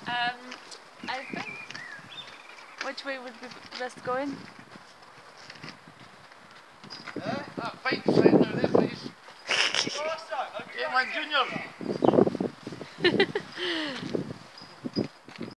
I think. Which way would be best going? That pipe's right now there, please. Yeah, my junior.